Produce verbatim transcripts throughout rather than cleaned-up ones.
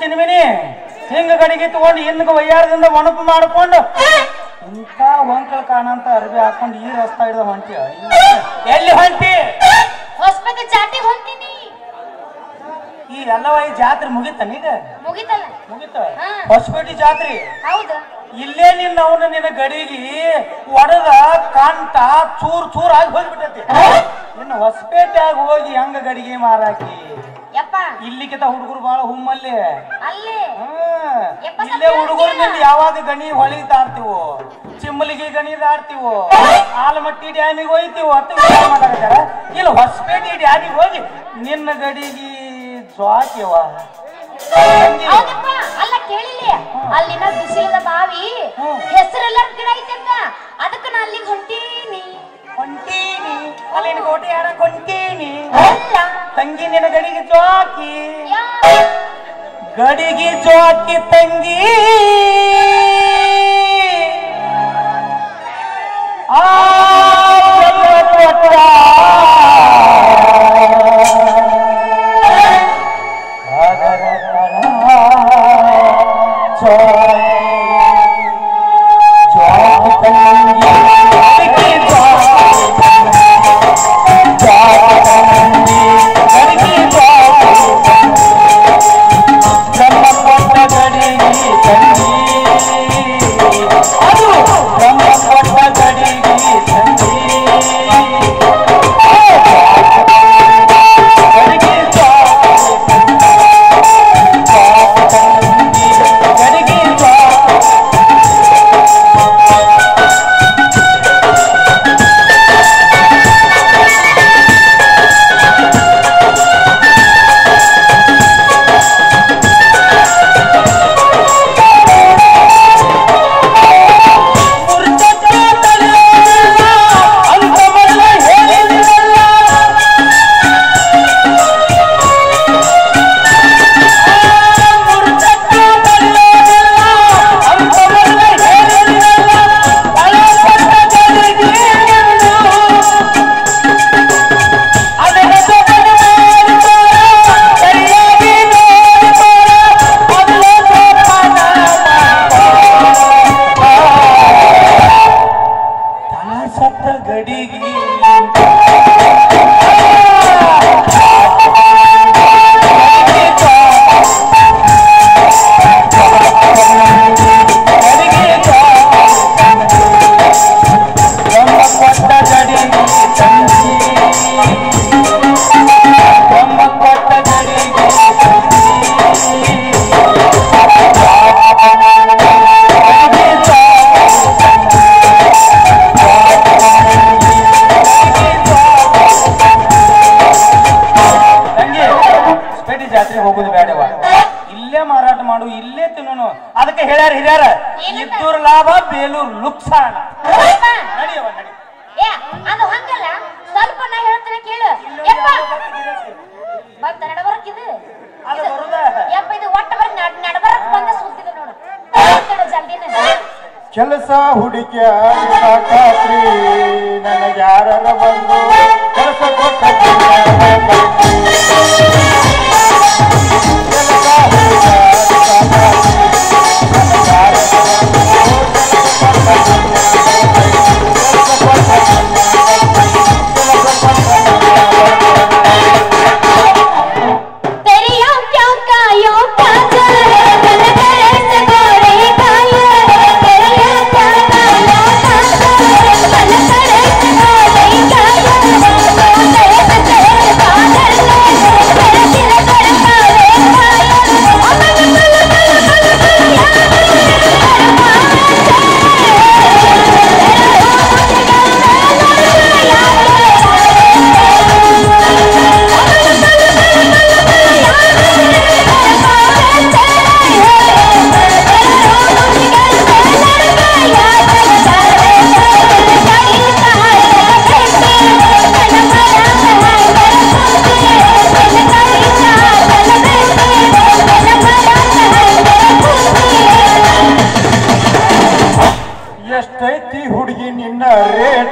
ಚಿನ್ಮಿನಿ ಹಿಂಗ ಗಡಿಗೆ ತಗೊಂಡು ಹಿಂಗ ವಯ್ಯಾರದಿಂದ ಒಣಪು ಮಾಡ್ಕೊಂಡು ಇಂಥ ಒಂಕಲ್ ಕಾಣಂತ ಅರ್ಬಿ ಹಾಕೊಂಡು ಈ ರಸ್ತಾ ಹಿಡಿದ ಹೊಂಟಿ ಎಲ್ಲಿ ಹೊಂಟಿ ಹೊಸಪೇಟೆ ಜಾತಿಗೆ ಹೊಂಟಿನಿ ಈ ಎಲ್ಲವ ಈ ಜಾತ್ರೆ ಮುಗಿತಾನ ಈಗ ಮುಗಿತಲ್ಲ ಮುಗಿತ ಹೊಸಪೇಟೆ ಜಾತ್ರೆ ಹೌದು ಇಲ್ಲೇ ನಿನ್ನ ಅವನ ನಿನ್ನ ಗಡಿಗೆ ಒಡದ ಕಂಟ ಚೂರ್ ಚೂರ್ ಆಗಿ ಹೋಗ್ಬಿಟ್ಟೈತಿ ಇನ್ನು ಹೊಸಪೇಟೆಯಾಗ ಹೋಗಿ ಹಂಗ ಗಡಿಗೆ ಮಾರಾಕಿ ಯಪ್ಪ ಇಲ್ಲಿಕಿತ ಹುಡುಗರು ಬಾಳ ಹುಮ್ಮಲ್ಲಿ ಅಲ್ಲಿ ಇಲ್ಲೇ ಹುಡುಗರು ನಿಂದ ಯಾವಾಗ ಗಣಿ ಹೊಳಿ ದಾಡ್ತೀವೋ ಚಿಮ್ಮಲಿಗೆ ಗಣಿ ದಾಡ್ತೀವೋ ಆಲಮಟ್ಟಿ ಡ್ಯಾಮಿಗೆ ಹೋಯ್ತೀವೋ ಅಂತ ವಿಚಾರ ಮಾಡಾಕತ್ತಾರ ಇಲ್ಲ ಹೊಸಪೇಟೆ ಡ್ಯಾಮಿಗೆ ಹೋಗಿ ನಿನ್ನ ಗಡಿಗೆ ಜ್ವಾಕಿವ ಅಲ್ಲ ಕೇಳಿಲ್ಲ ಅಲ್ಲಿನ ಬಿಸಿಲದ ಬಾವಿ ಹೆಸರೆಲ್ಲ ಗಿಡ ಐತಂತ ಅದಕ್ಕೆ ನಾ ಅಲ್ಲಿಗೆ ಹೊಂಟೀನಿ ಹೊಂಟೀನಿ ಅಲ್ಲಿನ ಕೋಟೆ ಯಾರ ಕೊಂಟೀನಿ ತಂಗಿ ನಿನ್ನ ಗಡಿಗೆ ಜ್ವಾಕಿ ಗಡಿಗೆ ಜ್ವಾಕಿ ತಂಗಿ ಆ ಅದಕ್ಕೆ ಹೇಳ್ಯಾರ ಹಿರಿಯಾರ ಇದ್ದೂರ್ ಲಾಭ ಬೇಲೂರ್ ಲುಕ್ಸಾನ ನಡೆಯವ ನಡಿ ಏ ಅದು ಹಂಗಲ್ಲ ಸ್ವಲ್ಪ ನಾ ಹೇಳ್ತೇನೆ ಕೇಳು ಯಪ್ಪ ಬಂತ ನಡಬರಕ್ ಇದು ಅದು ಬರುದ ಯಪ್ಪ ಇದು ಒಟ್ಟ ಬರ ನಡಬರಕ್ ಬಂದ ಸುತ್ತಿದೆ ನೋಡು ಜಲ್ದಿನ ಕೆಲಸ ಹುಡುಕಿಯ ಸಾಕಾತ್ರಿ ನನಗೆ ಯಾರ ಬಂದು ಕೆಲಸ ಕೊಟ್ಟ ಎಷ್ಟೈತಿ ಹುಡುಗಿ ನಿನ್ನ ರೇಟ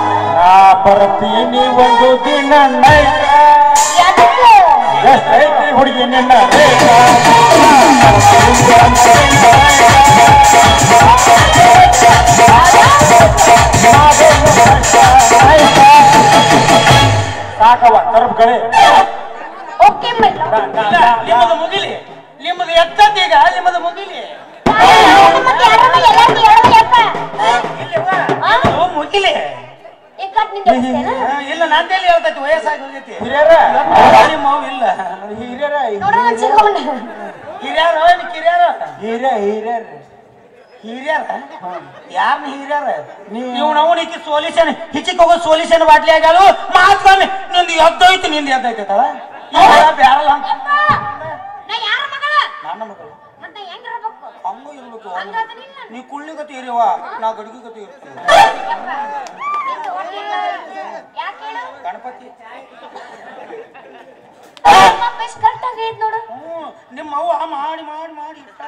ನಾ ಬರ್ತೀನಿ ಒಂದು ದಿನ ನೈಟ ಎಷ್ಟೈತಿ ಹುಡುಗಿ ನಿನ್ನ ರೇಟ ಸಾಕವ ತರಬ್ಗಳೇ ಓಕೆ ಮಲ್ಲ ನಿಮ್ಮದು ಮುಗಿಲಿ ನಿಮ್ಮದು ಎತ್ತದ್ದೀಗ ನಿಮ್ಮದು ಮುಗಿಲಿ ಮತ್ತೆ ಯಾರನ್ನ ಎಲ್ಲಾರ್ಗೂ ಹೇಳಬೇಕಪ್ಪ ಇಲ್ಲವಾ ಮುಗಿಲಿ ಏಕಟ್ ನಿಂದ ಹೋಗ್ತೇನಾ ಇಲ್ಲ ನಂದೇಲಿ ಹೇಳ್ತೈತಿ ವಯಸ್ಸಾಗಿ ಹೋಗೈತಿ ಹಿರಿಯರ ನಿಮ್ಮ ಮಾವು ಇಲ್ಲ ಹಿರಿಯರ ನೋಡೋಣ ಚಿಕ್ಕವಣ್ಣ ಹಿರಿಯಾರ ಕಿರಿಯಾರ ಹಿರಿಯ ಹಿರಿಯರ ಹಿರಿಯಾರ ಯಾರನ್ನ ಹಿರಿಯಾರ ನೀವು ನಾವು ನಿಕ್ಕಿ ಸೊಲ್ಯೂಷನ್ ಹಿಚ್ಚಿಕ್ ಹೋಗೋ ಸೊಲ್ಯೂಷನ್ ಬಾಟ್ಲಿ ಆಗ್ಯಾಲು ಮಾತ್ಕೊಮ್ಮೆ ನಿಂದು ಎದ್ದೋಯ್ತು ನಿಂದು ಎದ್ದೈತಲ್ಲ ಬ್ಯಾರಲ್ಲ ಅಂತ ನಾ ಯಾರ ಮಗಳ ನನ್ನ ಮಗಳು ಮತ್ತೆ ಹೆಂಗಿರಬೇಕು ಹಂಗೂ ಇರ್ಬೇಕು ಹಂಗಾದನಿಲ್ಲ ನೀ ಕುಳ್ಳಿ ಗತಿ ಇರಿವ ನಾ ಗಡಿಗೆ ಗತಿ ಇರ್ತೀನಿ ಯಾಕೆ ಹೇಳು ಗಣಪತಿ ಬೆಸ್ಟ್ ಕರೆಕ್ಟ್ ಆಗಿ ಹೇಳ್ ನೋಡು ಹ್ಮ್ ನಿಮ್ಮ ಅವ್ವ ಮಾಡಿ ಮಾಡಿ ಮಾಡಿ ಇಷ್ಟ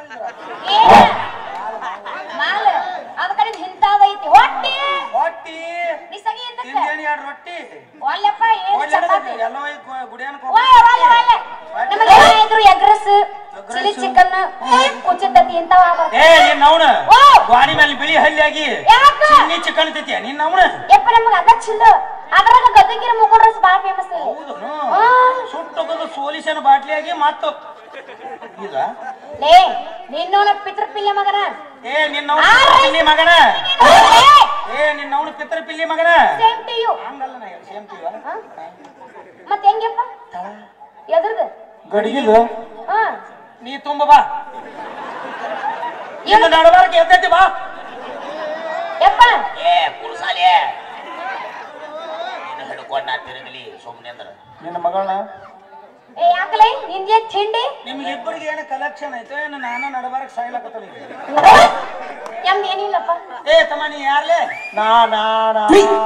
ಮಾಲ ಅದ ಕಡೆ ಹಿಂತಾದೈತಿ ಹೊಟ್ಟಿ ಹೊಟ್ಟಿ ನಿಸಗಿ ಎಂದಕ್ಕೆ ತಿಂದೇನಿ ಎರಡು ರೊಟ್ಟಿ ಒಲ್ಲೆಪ್ಪ ಏನು ಚಪಾತಿ ಎಲ್ಲ ಗುಡಿಯನ್ಕ ಓಯ್ ಒಲ್ಲೆ ಒಲ್ಲೆ ನಮಗೆ ಏನಾದ್ರು ಎಗ್ರೆಸ್ ಚಿಲ್ಲಿ ಚಿಕನ್ ಕುಚಿದ್ದತಿ ಇಂತವ ಏ ನಿನ್ನ ಅವನ ಗಾಡಿ ಮೇಲೆ ಬಿಳಿ ಹಲ್ಲಿಯಾಗಿ ಚಿನ್ನಿ ಚಿಕನ್ ತಿಂತೀಯ ನಿನ್ನ ಅವನ ಯಪ್ಪ ನಮಗೆ ಅದ ಚಿಲ್ಲ ಅದ್ರಾಗ ಗದಗಿನ ಮುಗುಡ್ ರಸ್ ಬಾಳ ಫೇಮಸ್ ಹೌದು ಸುಟ್ಟೋಗೋದು ಸೋಲಿಸನ ಬಾಟ್ಲಿಯಾಗಿ ಮತ್ತು ಈಗ ಲೇ ನಿನ್ನವನ ಪಿತೃ ಪಿಲ್ಲೆ ಮಗನ ಏ ನಿನ್ನ ಪಿಲ್ಲಿ ಮಗನ ಏ ನಿನ್ನ ಅವನ ಪಿತೃ ಪಿಲ್ಲಿ ಮಗನ ಸೇಮ್ ಟು ಯು ಹಂಗಲ್ಲ ನಾ ಹೇಳಿ ಸೇಮ್ ಟು ಯು ಮತ್ತೆ ಹೆಂಗಪ್ಪ ಎದ್ರದು ಗಡಿಗಿದು ಹಾ ನೀ ತುಂಬ ಬಾ ಇನ್ನು ನಡಬಾರಕ್ಕೆ ಎದ್ದೈತಿ ಬಾ ಯಪ್ಪ ಏ ಪುರುಸಾಲಿ ನೀನು ಹಿಡ್ಕೊಂಡ ತಿರುಗಲಿ ಸುಮ್ಮನೆ ಅಂದ್ರ ನಿನ್ನ ಮಗಳನ್ನ ಏ ಯಾಕಲೇ ನಿಂಗೆ ತಿಂಡಿ ನಿಮ್ಗಿಬ್ಬರಿಗೆ ಏನು ಕಲೆಕ್ಷನ್ ಆಯ್ತು ಏನು ನಾನು ನಡಬಾರಕ್ ಸಾಯ್ಲಕತ್ತ ಎಮ್ ಏನಿಲ್ಲಪ್ಪ ಏ ತಮ್ಮ ನೀ ಯಾರ್ಲೇ ನಾ ನಾ ನಾ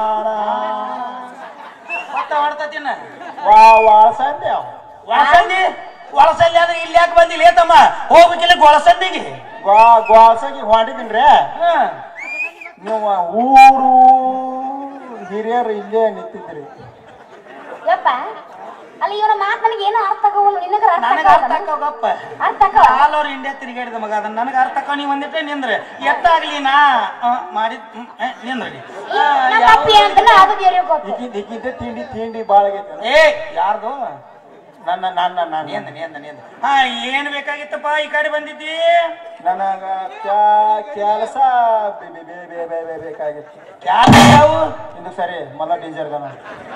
ಮತ್ತ ಹೊಡ್ತತಿನ ವಾ ವಾಳ್ಸಂದೆ ಒಳಸಂದಿ ಒಳಸಂದಿ ಆದ್ರೆ ಇಲ್ಲಿ ಯಾಕೆ ಬಂದಿಲ್ಲ ತಮ್ಮ ಹೋಗ್ಬೇಕಿಲ್ಲ ಗೊಳಸಂದಿಗೆ ಗ್ವಾ ಗ್ವಾಳ್ಸಾಗಿ ಹೊಂಡಿದ್ದೀನ್ರಿ ಹ ನೀವು ಊರು ಹಿರಿಯರು ಇಲ್ಲೇ ನಿಂತಿದ್ರಿ ಯಪ್ಪ ಅಲ್ಲಿ ಇವನ ಮಾತು ನನಗೆ ಏನು ಅರ್ಥ ಆಗೋಲ್ಲ ನಿನಗ ಅರ್ಥ ನನಗೆ ಅರ್ಥ ಆಗೋಲ್ಲ ಆಗೋಗಪ್ಪ ಅರ್ಥ ಆಗೋಲ್ಲ ಆಲ್ ಓವರ್ ಇಂಡಿಯಾ ತಿರುಗಾಡಿದ ಮಗ ಅದನ್ನ ನನಗೆ ಅರ್ಥ ಆಕೋ ನೀವು ಒಂದಿಟ್ಟೆ ನಿಂದ್ರೆ ಎತ್ತಾಗ್ಲಿ ನಾ ಮಾಡಿದ್ ನಿಂದ್ರಿ ನಮ್ಮ ಅಪ್ಪಿ ಅಂತಲ್ಲ ಅದು ಬೇರೆ ಗೊತ್ತು ಈಗಿಂದ ಈಗಿಂದ ತಿಂಡಿ ತಿಂಡಿ ಭಾಳ ಆಗೈತೆ ಏ ಯಾರ್ದು ನನ್ನ ನನ್ನ ನನ್ನ ನಿಂದ ನಿಂದ ನಿಂದ ಹಾ ಏನ್ ಬೇಕಾಗಿತ್ತಪ್ಪ ಈ ಕಡೆ ಬಂದಿದ್ದಿ ನನಗ ಕೆಲಸ ಬೇಕಾಗಿತ್ತು ಯಾವ ಇದು ಸರಿ ಮಲ್ಲ ಡೇಂಜರ್ ಗನ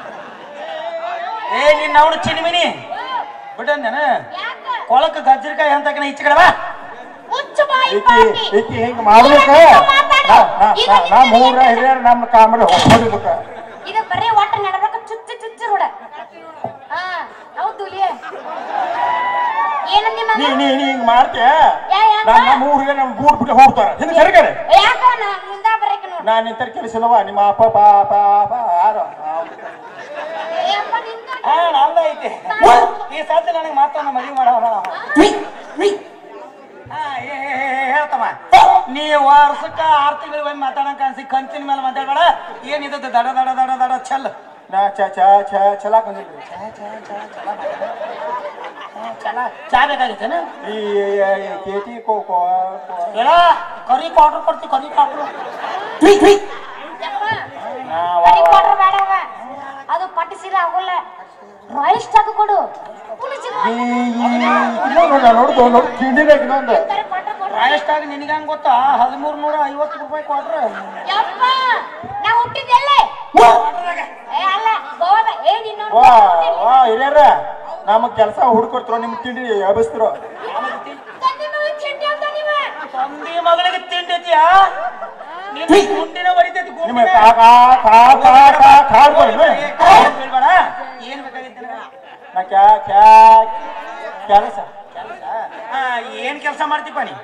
ಏ ನಿನ್ನ ಅವನು ಚಿನಿಮಿನಿ ಬಿಟ್ಟಂದೇನ ಯಾಕ ಕೊಳಕ ಗಜ್ಜರಿಕಾಯಿ ಅಂತ ಈಚೆ ಕಡೆ ಬಾ ಮುಚ್ಚು ಬಾಯಿ ಈಕಿ ಪಾಪಿ ಈಕಿ ಹಿಂಗ ಮಾಡ್ಬೇಕ ನಾ ಮೂರ ಹಿರಿಯರು ನಮ್ಮ ಕಾಮಲ್ಲಿ ಹೊಡಿಬೇಕ ಇದು ಬರೀ ಒಟ್ಟ ನಡಬೇಕು ಚುಚ್ಚು ಚುಚ್ಚು ರೂಢ ಹಾ ಹೌದು ಏನಂದಿ ನೀ ಮಗ ನೀ ನೀ ಹಿಂಗ ಮಾಡ್ತೀಯ ಯಾ ಯಾಕ ನಮ್ಮ ಮೂರಿಗೆ ನಮ್ಮ ಗೂಡ್ ಬಿಟ್ಟು ಹೋಗ್ತಾರ ಹಿಂದೆ ಸರಿ ಕಡೆ ಯಾಕ ನಾ ಮುಂದ ಬರಕ ನೋಡು ನಾನು ನಿಂತರ ಕೆಲಸ ಇಲ್ಲವ ನಿಮ್ಮ ಅಪ್ಪ ಪಾಪ ಯಾರು ಏ ಅಪ್ಪ ನಿಂದ ಹಾ ನಂದ ಐತೆ ಈ ಸಾಧ್ಯ ನನಗೆ ಮಾತನ್ನ ಮದುವೆ ಮಾಡವ ಹಾ ಏ ಹೇಳ್ತಮ್ಮ ನೀ ವರ್ಷಕ್ಕ ಆರು ತಿಂಗಳು ಬಂದು ಮಾತಾಡಂಕ ಅನ್ಸಿ ಕಂತಿನ ಮೇಲೆ ಮಾತಾಡ್ಬೇಡ ಏನಿದೆ ದಡ ದಡ ದಡ ದಡ ಚಲ್ ನಾ ಚ ಚ ಚ ಚಲಾಕ್ ಬಂದಿಲ್ರಿ ಚಲ ಚಾ ಬೇಕಾಗಿತ್ತೇನ ಈ ಕೇಟಿ ಕೋ ಕೋ ಹೇಳ ಕರಿ ಕ್ವಾರ್ಟರ್ ಕೊಡ್ತಿ ಕರಿ ಕ್ವಾರ್ಟರ್ ಯಪ್ಪ ಕರಿ ಕೊಡ್ರ ಬೇಡವ ಅದು ಪಟ್ಟಿ ಸೀರೆ ಆಗೋಲ್ಲ ರಾಯಲ್ ಸ್ಟಾಕ್ ಕೊಡು ಪುಲಿಸಿ ನೋಡ್ದು ನೋಡಿ ತಿಂಡಿನಾಗ ಇನ್ನೊಂದು ಕರಿ ಕೊಟ್ರ ಕೊಡು ರಾಯಸ್ಟಾಗ ನಿನಗೆ ಹಂಗ ಗೊತ್ತಾ ಹದಿಮೂರು ನೂರ ಐವತ್ತು ರೂಪಾಯಿ ಕ್ವಾರ್ಟರ್ ಯಪ್ಪ ನಾ ಹುಟ್ಟಿದ್ದೆಲ್ಲೇ ಏ ಅಲ್ಲ ಗೋವಾದ ಏ ನಿನ್ನ ವಾ ವಾ ಹಿರಿಯರ ನಮಗ್ ಕೆಲಸ ಹುಡ್ಕೊಡ್ತಿರೋ ನಿಮ್ ತಿಂಡಿ ಎಬಸ್ತಿರೋ ತಂದೆ ಮಗ ಚೆಂಡಿ ಅಂತ ನೀವ ತಂದಿ ಮಗಳಿಗೆ ತಿಂಡಿದ್ಯಾ ನಿನ್ನ ಗುಂಡಿನ ಹೊಡಿತೈತಿ ನಿಮ್ಮ ಕಾಕಾ ಕಾಕಾ ಕಾ ಕಾಡ್ ಬರೋಣ ಹೇಳ್ಬೇಡ ಏನ್ ಬೇಕಾಗಿತ್ತು ನಾ ಕ್ಯಾ ಕ್ಯಾ ಕೆಲಸ ಕೆಲಸ ಹಾ ಏನ್ ಕೆಲಸ ಮಾಡ್ತೀಪ ನೀ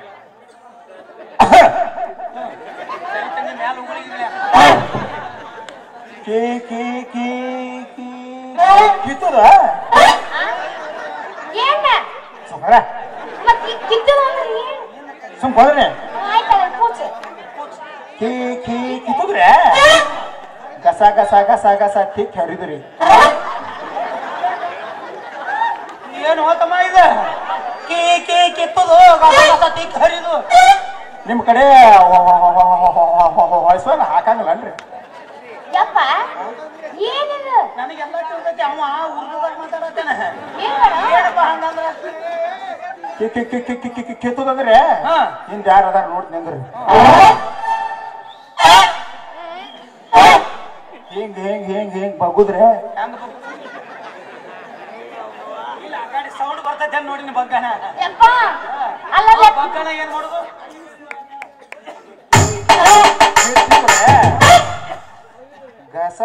ಮ್ಯಾಲ ಉಗುಳಿಗಿಲ್ಲ ಕೀ ಕೀ ಕೀ ಕೀ ಕಿತ್ತದ ಏನ ಸುಮ್ಮರ ಮತ್ತೆ ಕಿತ್ತದ ಅಂದ್ರೆ ಏನು ಸುಮ್ ಹೋದ್ರೆ ಆಯ್ತಲ್ಲ ಕೂಚು ಕೀ ಕೀ ಕಿತ್ತದ್ರೆ ಗಸ ಗಸ ಗಸ ಗಸ ತಿಕ್ ಹರಿದ್ರಿ ಏನು ಹೋತಮ್ಮ ಇದು ಟಿಕ್ ಹರಿದು ನಿಮ್ ಕಡೆ ವಯಸ್ಸನ್ನ ಹಾಕಂಗಿಲ್ಲನ್ರಿ ಯಪ್ಪ ಏನಿದು ನನಗೆಲ್ಲ ತಿಳ್ದೈತಿ ಅವ ಉರ್ದುದಾಗ ಮಾತಾಡತ್ತೇನೆ ಏನ್ ಮಾಡ ಏನಪ್ಪ ಹಂಗಂದ್ರ ಕಿತ್ತದಂದ್ರೆ ಹಾ ಹಿಂದ್ ಯಾರ ಅದಾರ ನೋಡ್ ನಿಂದ್ರಿ ಹಿಂಗ್ ಹಿಂಗ್ ಹಿಂಗ್ ಹಿಂಗ್ ಬಗ್ಗುದ್ರೆ ಹೆಂಗ ಇಲ್ಲ ಆ ಕಡೆ ಸೌಂಡ್ ಬರ್ತೈತೆ ನೋಡಿ ನಿಮ್ಮ ಬಗ್ಗನ ಯಪ್ಪ ಅಲ್ಲ ಬಗ್ಗನ ಏನ್ ಮಾಡುದು ಗಸ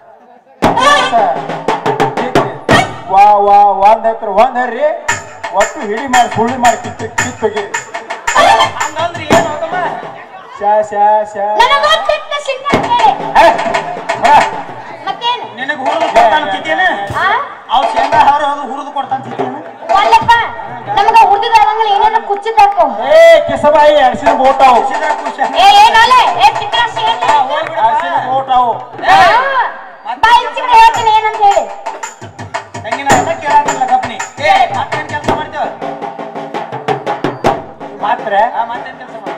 ವಾ ವಾ ಒಂದ್ ಹತ್ರ ಒಂದ್ ಹರ್ರಿ ಒಟ್ಟು ಹಿಡಿ ಮಾಡಿ ಸುಳ್ಳಿ ಮಾಡಿ ಕಿತ್ತು ಕಿತ್ತೋಗಿ ಹಂಗಂದ್ರೆ ಏನು ಹೋಗಮ್ಮ ಶಾ ಶಾ ಶಾ ನನಗೊತ್ತಿತ್ತ ಸಿಂಗಂತೆ ಮತ್ತೇನು ನಿನಗೆ ಹುರಿದು ಕೊಡ್ತಾನ ತಿದ್ದೇನೆ ಆ ಅವ್ ಶೇಂಗಾ ಹಾರ ಅದು ಹುರಿದು ಕೊಡ್ತಾನ ತಿದ್ದೇನೆ ಒಲ್ಲಪ್ಪ ನಮಗ ಹುಡುಗರಂಗಲ್ಲ ಏನೇನು ಕುಚ್ಚಿದಾಕು ಏ ಕಿಸಬಾಯಿ ಅರ್ಸಿನ ಬೋಟಾವು ಏ ಏನಲ್ಲ ಏ ಚಿತ್ರಾಸಿ ಏನು ಅರ್ಸಿನ ಬೋಟಾವು ಬಾಯಿ ಚಿತ್ರ ಹೇಳ್ತೀನಿ ಏನಂತ ಹೇಳಿ ತಂಗಿನ ಕೇಳಾಕಲ್ಲ ಗಪ್ನಿ ಏ ಮತ್ತೇನ್ ಕೆಲಸ ಮಾಡ್ತೇವ ಮಾತ್ರ ಮತ್ತೇನ್ ಕೆಲಸ ಮಾಡ್ತೇವ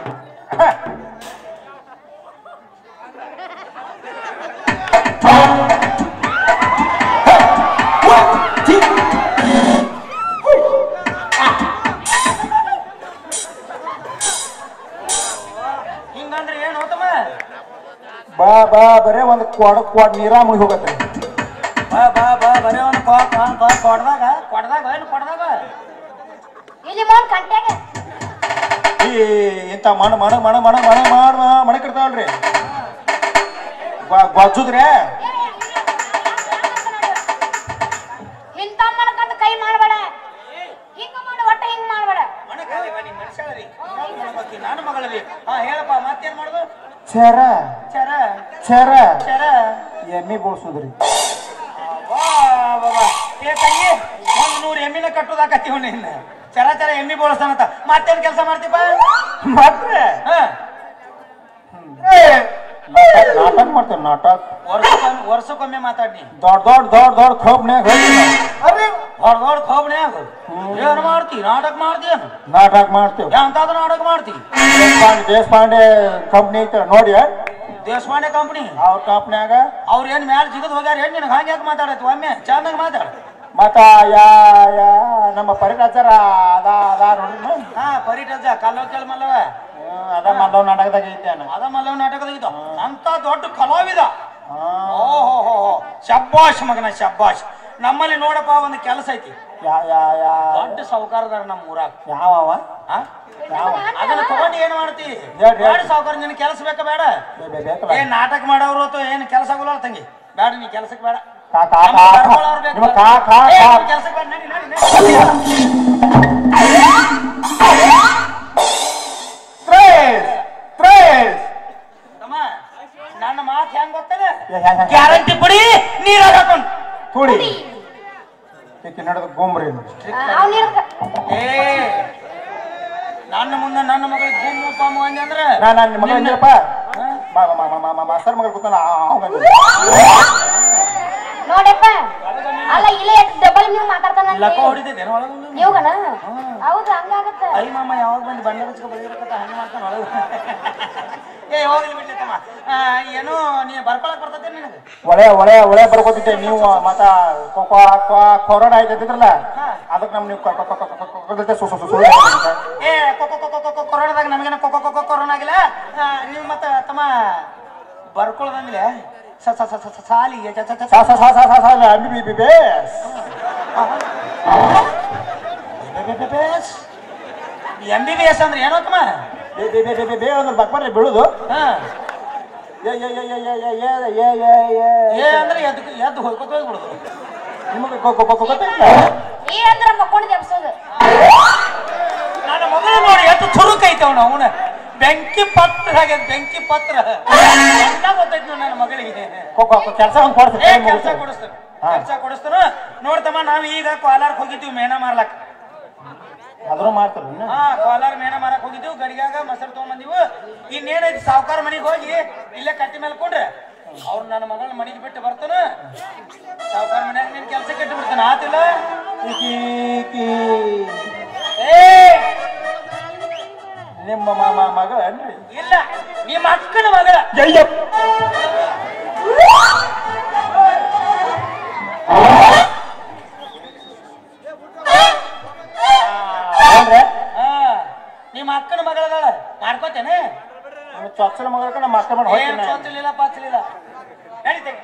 ಹಿಂಗಂದ್ರೆ ಏನ್ ಹೋತಮ್ಮ ಬಾ ಬಾ ಬರೇ ಒಂದ್ ಕ್ವಾಡ ಕ್ವಾಡ್ ನೀರ ಮುಗಿ ಹೋಗತ್ತೆ ಬಾ ಬಾ ಬಾ ಬರೀ ಒಂದು ಕೊಡ್ದಾಗ ಕೊಡ್ದಾಗ ಏನು ಕೊಡ್ದಾಗ ಇಲ್ಲಿ ಮೋನ್ ಕಂಟ್ಯಾಗ ಈ ಇಂತ ಮಣ ಮಣ ಮಣ ಮಣ ಮಣ ಮಾಡ ಮಣಕಿರ್ತಾವಲ್ರಿ ಗೊಜ್ಜುದ್ರೆ ಇಂತ ಮಾಡಕಂತ ಕೈ ಮಾಡಬೇಡ ಹಿಂಗ ಮಾಡ ಒಟ್ಟ ಹಿಂಗ್ ಮಾಡಬೇಡ ನಾನು ಮಗಳಲ್ಲಿ ಹಾ ಹೇಳಪ್ಪ ಮತ್ತೇನ್ ಮಾಡುದು ಚರ ಚರ ಚರ ಚರ ಎಮ್ಮಿ ಬೋಳ್ಸುದ್ರಿ ವಾ ಬಾಬಾ ಏ ತಂಗಿ ಒಂದ್ ನೂರು ಎಮ್ಮಿನ ಕಟ್ಟುದಾಕತ್ತೀವ ನಿನ್ನ ಚರ ಚರ ಎಮ್ಮಿ ಬೋಳಸ್ತಾನಂತ ಮತ್ತೇನ್ ಕೆಲಸ ಮಾಡ್ತೀಪ ಮಾತ್ರ ಹಾ ನಾಟಕ ಮಾಡ್ತೇವೆ ನಾಟಕ ವರ್ಷಕ್ಕೊಮ್ಮೆ ವರ್ಷಕ್ಕೊಮ್ಮೆ ಮಾತಾಡಿ ದೊಡ್ಡ ದೊಡ್ಡ ದೊಡ್ಡ ದೊಡ್ಡ ಖೋಬ್ನ್ಯಾಗ ದೊಡ್ಡ ದೊಡ್ಡ ಖೋಬ್ನೆ ಆಗು ಏನ್ ಮಾಡ್ತಿ ನಾಟಕ ಮಾಡ್ತೀಯನು ನಾಟಕ ಮಾಡ್ತೇವೆ ಎಂತಾದ ನಾಟಕ ಮಾಡ್ತಿ ದೇಶಪಾಂಡೆ ದೇಶಪಾಂಡೆ ಕಂಪ್ನಿ ಐತೆ ನೋಡಿ ದೇಶಪಾಂಡೆ ಕಂಪ್ನಿ ಅವ್ರ ಕಂಪ್ನ್ಯಾಗ ಅವ್ರ ಏನ್ ಮ್ಯಾಲ ಜಿಗದ್ ಹೋಗ್ಯಾರ ಏನ್ ನಿನಗೆ ಹಂಗೆ ಯಾಕೆ ಮಾತಾಡತ್ತಿ ಒಮ್ಮೆ ಚಂದಾಗ ಮಾತಾಡ ಮತ್ತ ಯಾ ಯಾ ನಮ್ಮ ಪರಿರಾಜರ ಅದ ಅದ ನೋಡ್ರಿ ಹಾ ಪರಿಟಜ ಕಲ್ಲೋ ಕೆಲ್ ಮಲ್ಲವ ಅದ ಮಲ್ಲವ್ ನಾಟಕದಾಗ ಐತೆ ಅಣ್ಣ ಅದ ಮಲ್ಲವ ನಾಟಕದಾಗ ಅಂತ ದೊಡ್ಡ ಕಲಾವಿದ ಓಹೋ ಶಬ್ಬಾಷ್ ಮಗನ ಶಬ್ಬಾಷ್ ನಮ್ಮಲ್ಲಿ ನೋಡಪ್ಪ ಒಂದು ಕೆಲಸ ಐತಿ ಯಾ ಯಾ ಯಾ ದೊಡ್ಡ ಸಾವುಕಾರದಾರ ನಮ್ಮ ಊರಾಗ ಯಾವವ ಆ? ಯಾವ ಅದನ್ನ ತಗೊಂಡು ಏನ್ ಮಾಡ್ತಿ ಹೇಳ್, ಹೇಳ್. ಸಾವುಕಾರ ನಿನ್ ಕೆಲಸ ಬೇಕಾ ಬೇಡ ಬೇ- ಬೇ- ಬೇಕಲ್ಲ ಏನ್ ನಾಟಕ ಮಾಡೋರು ಅಥವಾ ಏನ್ ಕೆಲಸ ಆಗೋಲ್ಲ ತಂಗಿ ಬೇಡ ನೀ ಕೆಲ್ಸಕ್ಕೆ ಬೇಡ ಕಾ ಕಾ ಕಾ ನಿಮ್ಮ ಕಾ ಕಾ ಕಾ ಕೆಲ್ಸಕ್ಕೆ ಬೇಡ ನಡಿ ನಡಿ ನಡಿ ತ್ರೇಸ್ ತ್ರೇಸ್ ತಮ್ಮ ನನ್ನ ಮಾತು ಹೆಂಗ್ ಗೊತ್ತದ ಯಾ- ಯಾ- ಯಾ- ಗ್ಯಾರಂಟಿ ಬಿಡಿ ನೀರಾಗ ಹಾಕೊಂಡು ತುಡಿ ಈಕಿ ನಡೆದ ಗೋಮ್ರಿ ಅವ್ನ ಏ ನನ್ನ ಮುಂದೆ ನನ್ನ ಮಗಳಿಗೆ ಗುಮ್ಮು ಪಾಮು ಅಂದೆ ಅಂದ್ರೆ ನಾ ನಾನು ನಿಮ್ಮ ಮಗ ಅಂದಿರಪ್ಪ ಮಾಸ್ತರ್ ಮಗ ಕೂತಾನ ಅವಂಗ ನೋಡಪ್ಪ ಅಲ್ಲ ಇಲ್ಲ ಡಬಲ್ ನೀವು ಮಾತಾಡ್ತಾನ ಲಕ್ಕ ಹೊಡಿತೈತೆ ಒಳಗೊಂದು ನೀವುಗಣ ಹೌದು ಹಂಗಾಗತ್ತ ಐ ಮಾಮ ಯಾವಾಗ ಬಂದು ಬಣ್ಣ ಹಚ್ಕೊ ಬದಿರಕತ್ತ ಹಂಗೆ ಮಾಡ್ತಾನ ಒಳಗೆ ಏ ಹೋಗ್ಲಿ ಬಿಡ್ಲಿ ತಮ್ಮ ಆ, ಏನೋ ನೀ ಬರ್ಕೊಳಕ್ ಬರ್ತೈತೆ ನಿನಗೆ ಒಳೆ ಒಳೆ ಒಳೆ ಬರ್ಕೋತಿದ್ದೆ ನೀವು ಮತ್ತ ಕೊರೋನಾ ಐತಿದ್ರಲ್ಲ ಅದಕ್ಕೆ ನಮ್ ನೀವು ಏ ಕೊಕ್ಕೊ ಕೊಕ್ಕೊ ಕೊಕ್ಕೊ ಕೊರೋನಾದಾಗ ನಮಗೇನ ಕೊಕ್ಕೊ ಕೊಕ್ಕೊ ಕೊರೋನಾ ಆಗಿಲ್ಲ ಆ, ನೀವು ಮತ್ತ ತಮ್ಮ ಬರ್ಕೊಳ್ದಂಗಿಲ್ಲ ಸ ಸ ಸ ಸ ಸಾಲಿಗೆ ಚ ಚ ಚ ಎಂ ಬಿ ಬಿ ಎಸ್ ಅಂದ್ರೆ ಏನೋ ತಮ್ಮ ಬಕ್ಬರ್ರಿ ಬೀಳುದು ಹಾ ಏ ಏ ಏ ಏ ಏ ಏ ಏ ಏ ಏ ಏ ಅಂದ್ರೆ ಎದ್ದು ಎದ್ದು ಹೋಗ್ಕೊತ ಹೋಗ್ಬಿಡುದು ನಿಮಗೆ ಗೊತ್ತಿಲ್ಲ ಏ ಅಂದ್ರ ಮಕ್ಕೊಂಡಿದ್ದೆ ಎಬ್ಸೋದು ನನ್ನ ಮಗಳು ನೋಡಿ ಎಷ್ಟು ಚುರುಕೈತವ ಅವನ ಬೆಂಕಿ ಪತ್ರ ಹಾಗೆ ಬೆಂಕಿ ಪತ್ರ ಎಲ್ಲ ಗೊತ್ತೈತಿ ನನ್ನ ಮಗಳಿಗೆ ಕೆಲಸ ಒಂದು ಏ ಕೆಲಸ ಕೊಡಿಸ್ತಾನೆ ಕೆಲಸ ಕೊಡಿಸ್ತಾನ ನೋಡ್ತಮ್ಮ ನಾವ್ ಈಗ ಕೋಲಾರಕ್ಕೆ ಹೋಗಿದ್ದೀವಿ ಮೇಣ ಮಾರ್ಲಕ್ ಅದ್ರ ಮಾಡ್ತಾರೆ ಹಾ ಕೋಲಾರ ಮೇಣ ಮಾರಕ್ ಹೋಗಿದ್ದೀವಿ ಗಡಿಗಾಗ ಮೊಸರು ತಗೊಂಬಂದಿವು ಇನ್ನೇನೈತಿ ಸಾವುಕಾರ ಮನೆಗೆ ಹೋಗಿ ಇಲ್ಲೇ ಕಟ್ಟಿ ಮೇಲೆ ಕೊಂಡ್ರೆ ಅವ್ರು ನನ್ನ ಮಗಳನ್ನ ಮನೆಗೆ ಬಿಟ್ಟು ಬರ್ತಾನ ಸಾವುಕಾರ ಮನ್ಯಾಗ ನೀನ್ ಕೆಲಸ ಕೆಟ್ಟು ಬಿಡ್ತಾನ ಆತಿಲ್ಲ ಏ ನಿಮ್ಮ ಮಾಮ ಮಗಳ ಅನ್ರಿ ಇಲ್ಲ ನಿಮ್ಮ ಅಕ್ಕನ ಮಗಳ ಅಂದ್ರೆ ನಿಮ್ಮ ಅಕ್ಕನ ಮಗಳದಾಳ ಮಾಡ್ಕೋತೇನೆ ಚೊಚ್ಚಲ ಮಗಳ ನಮ್ಮ ಅಕ್ಕ ಮಾಡಿ ಏನ್ ಚೋತಿಲಿಲ್ಲ ಪಾಚಲಿಲ್ಲ ನಡೀತೇನೆ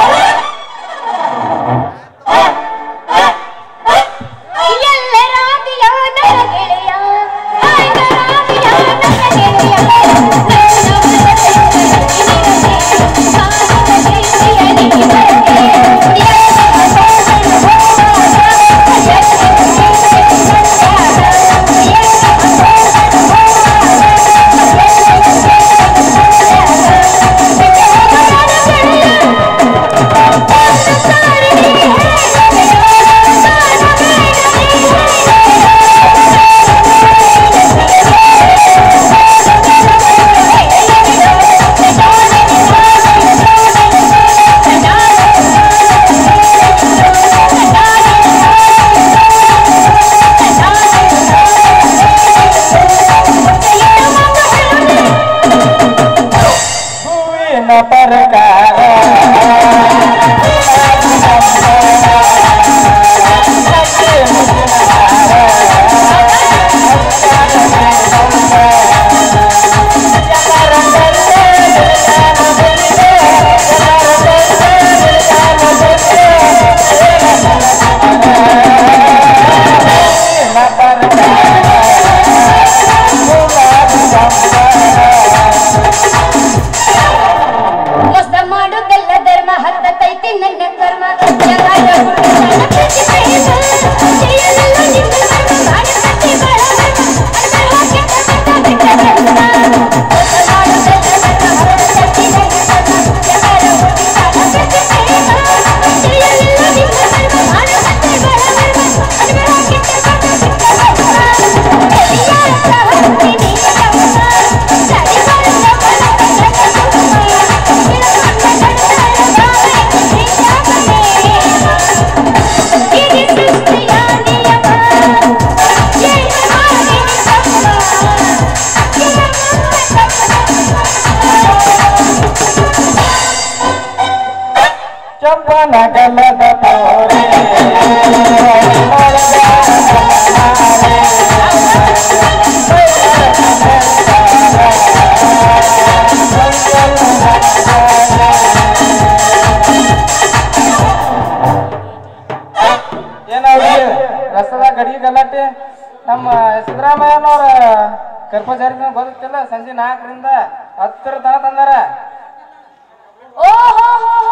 ನಗಲದ ತೋರೆ ಏನಾದ್ರು ರಸದ ಗಡಿ ಗಲಾಟೆ ನಮ್ಮ ಸಿದ್ದರಾಮಯ್ಯನವ್ರ ಕರ್ಪಚಾರಿ ಗೊತ್ತಿಲ್ಲ ಸಂಜೆ ನಾಲ್ಕರಿಂದ ಹತ್ತರ ತನ ತಂದಾರ. ಓಹೋ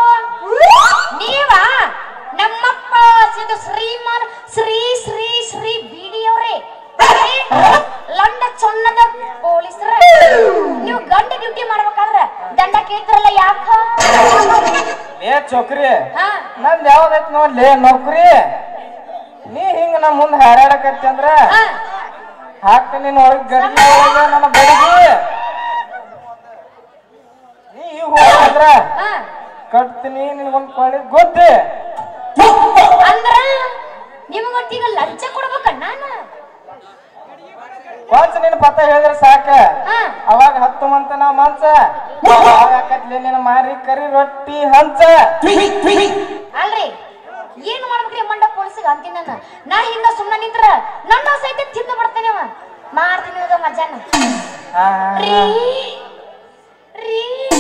ನೀವಾ ನಮ್ಮಪ್ಪ ಸಿದ್ದು ಶ್ರೀಮಾನ್ ಶ್ರೀ ಶ್ರೀ ಶ್ರೀ ಬಿಡಿಯವರೇ ಲಂಡ ಚೊನ್ನದ ಪೊಲೀಸರ ನೀವು ಗಂಡ ಡ್ಯೂಟಿ ಮಾಡ್ಬೇಕಾದ್ರೆ ದಂಡ ಕೇಳ್ತಾರಲ್ಲ ಯಾಕ ಏ ಚೋಕ್ರಿ ನಂದ್ ಯಾವ್ದೈತಿ ನೋಡ್ಲಿ ನೌಕರಿ ನೀ ಹಿಂಗ ನಮ್ ಮುಂದ್ ಹಾರಾಡಕತ್ತಿ ಅಂದ್ರ ಹಾಕ್ತೀನಿ ಹೊರಗ್ ಗಡಿ ಒಳಗ ನನ್ನ ಬಡಿಗಿ ನೀ ಈಗ ಹೋದ್ರ ಕಟ್ತೀನಿ ನಿನ್ಗೊಂದ್ ಕೊಳ್ಳಿ ಗೊತ್ತೇ ಅಂದ್ರ ನಿಮಗೊಂದೀಗ ಲಂಚ ಕೊಡ್ಬೇಕ ನಾನು ಒಂದ್ಸ ನಿನ್ ಪತ್ತ ಹೇಳಿದ್ರೆ ಸಾಕ ಅವಾಗ ಹತ್ತು ಮಂತ ನಾವ್ ಮಂಚ ಹಾಕತ್ಲಿ ನಿನ್ನ ಮಾರಿ ಕರಿ ರೊಟ್ಟಿ ಹಂಚ ಅಲ್ರಿ ಏನ್ ಮಾಡ್ಬೇಕ್ರಿ ಮಂಡ ಪೊಲೀಸಿಗೆ ಅಂತೀನಿ ನಾನು ನಾ ಹಿಂಗ ಸುಮ್ಮನೆ ನಿಂತ್ರ ನನ್ನ ಸಹಿತ ತಿಂದು ಬಿಡ್ತೇನೆ ಅವ ಮಾಡ್ತೀನಿ ಇವಾಗ ಮಜಾನ ರೀ ರೀ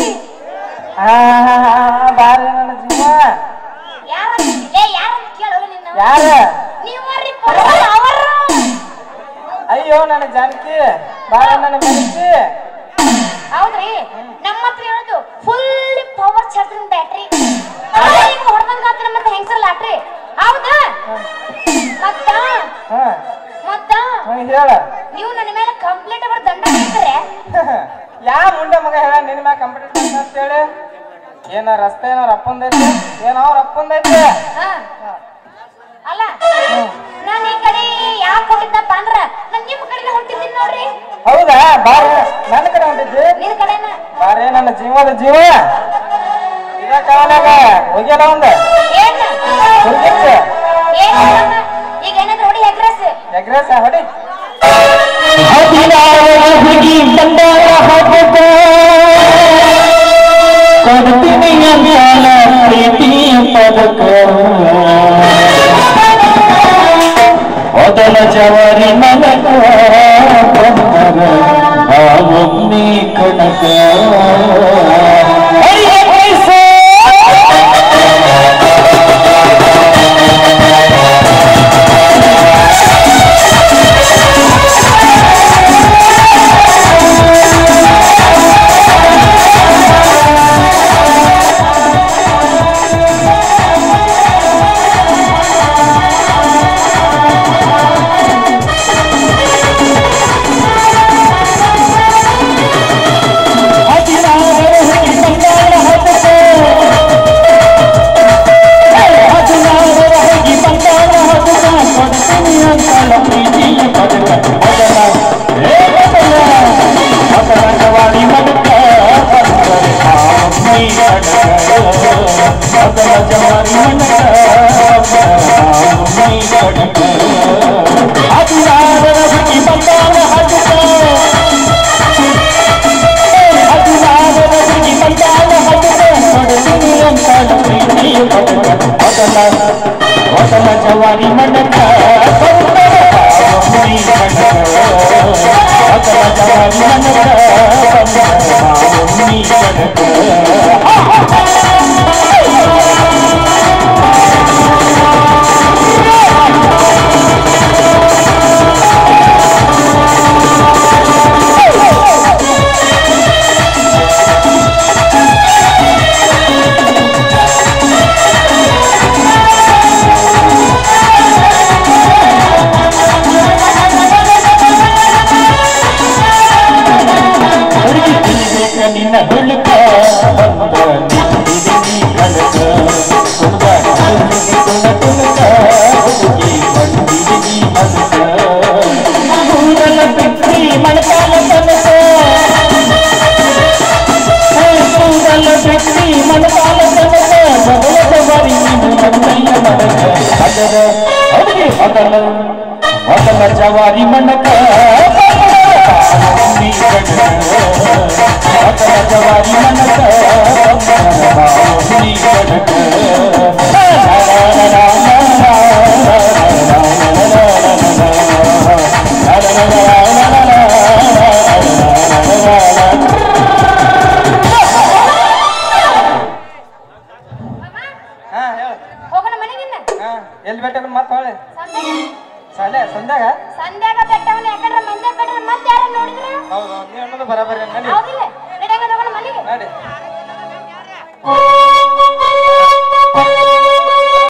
ಬಾರಿ ನನ್ನ ಜೀವ ಯಾರ ಏ ಯಾರ ಕೇಳೋರು ನಿನ್ನ ಯಾರ ನೀವ್ರಿ ಅವರ ಅಯ್ಯೋ ನನ್ನ ಜಾನಕಿ ಬಾರ ನನ್ನ ಮೆಣಸಿ ಹೌದ್ರಿ ನಮ್ಮ ಹತ್ರ ಹೇಳೋದು ಫುಲ್ ಪವರ್ ಚಾರ್ಜಿಂಗ್ ಬ್ಯಾಟ್ರಿ ಹೊಡೆದಂಗ ಆತ್ರ ಮತ್ತೆ ಹೆಂಗಸರ್ ಲಾಟ್ರಿ ಹೌದಾ ಮತ್ತ ಮತ್ತ ಹೇಳ ನೀವು ನನ್ನ ಮೇಲೆ ಕಂಪ್ಲೇಂಟ್ ಬರ್ ದಂಡ ಹಾಕ್ತಾರೆ ಯಾ ಮುಂಡೆ ಮಗ ಹೇಳ ನಿನ್ನ ಮ್ಯಾಗ ಕಂಪ್ಲೇಂಟ್ ಅಂತ ಹೇಳಿ ಏನ ರಸ್ತೆ ಏನೋ ಅಪ್ಪಂದೈತೆ ಏನೋ ಅವ್ರ ಅಪ್ಪಂದೈತೆ ಅಲ್ಲ ನಾನು ಈ ಕಡೆ ಯಾಕೆ ಹೊಟ್ಟಿದ್ದಪ್ಪ ಅಂದ್ರ ನಾನು ನಿಮ್ಮ ಕಡೆಗೆ ಹೊಂಟಿದ್ದೀನಿ ನೋಡ್ರಿ ಹೌದಾ ಬಾರ ನನ್ನ ಕಡೆ ಹೊಂಟಿದ್ದಿ ನಿನ್ನ ಕಡೆನ ಬಾರೇ ನನ್ನ ಜೀವದ ಜೀವ ಇದ ಕಾಲಾಗ ಹೋಗ್ಯಲ್ಲ ಒಂದ ಏನ್ ಹೋಗಿದ್ದೆ ಈಗ ಏನಾದ್ರು ಹೊಡಿ ಎಗ್ರೆಸ್ ಎಗ್ರೆಸ್ ಹೊಡಿ ಹದಿನಾರು ಹುಡುಗಿ ಜವಾರಿ ಮನಕ ಬಂದರ ಆ ಒಮ್ಮೆ ಕನಕ ಜವಾರಿ ಮನಕ ಜವಾರಿ ಮನಕ ನಿನ್ನ ಹುಡುಕ ಬಂದ ನಿಂದಿದಿ ಕನಕ ಕುಂದ ಕುಣ ಕುಣಕ ಹುಡುಗಿ ಬಂದಿದಿ ಅದಕ ಕೂದಲ ಬಿಟ್ಟಿ ಮಣಕಾಲ ಕನಕ ಕೂದಲ ಬಿಟ್ಟಿ ಮಣಕಾಲ ಕನಕ ಬದಲದ ಬರಿ ನೀನು ನನ್ನಯ್ಯ ಮನಕ ಅದರ ಹುಡುಗಿ ಅದರ ಮೊದಲ ಜವಾರಿ ಮಣಕ ಜವಾರಿ ಮನಕ ಹೋಗೋಣ ಮನೆಗಿನ್ನ ಎಲ್ಲಿ ಬೇಟಲ್ಲ ಮತ್ತ ಹೊಳೆ ಸಾಲೆ ಸಂಧ್ಯಾಗ ಸಂಧ್ಯಾಗ ಬೆಟ್ಟವನ್ನ ಯಾಕಂದ್ರೆ ಮಂದೆ ಬೆಟ್ಟ ಮತ್ತೆ ಯಾರು ನೋಡಿದ್ರೆ ಹೌದು ನೀ ಅನ್ನೋದು ಬರಾಬರಿ ನಡಿ ಹೌದಿಲ್ಲ ನಡೆಯಂಗ ಹೋಗೋಣ ಮನೆಗೆ ನಡಿ